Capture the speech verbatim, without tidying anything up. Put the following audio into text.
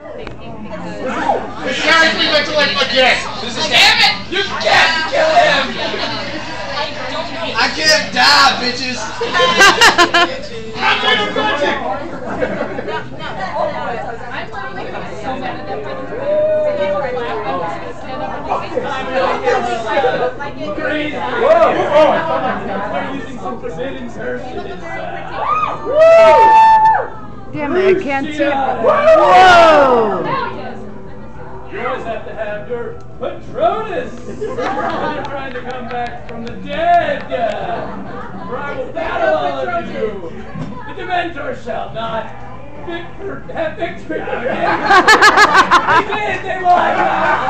This character's going to live again. This is damn it! You can't kill him! I can't die, bitches! I'm doing magic! I'm literally so mad at that Whoa! Oh, I thought they're using some forbidden version. Damn it, I can't see it. Whoa! You always have to have your Patronus! I'm trying to come back from the dead! For I will battle all of you! The Dementor shall not victor have victory! They did! They won!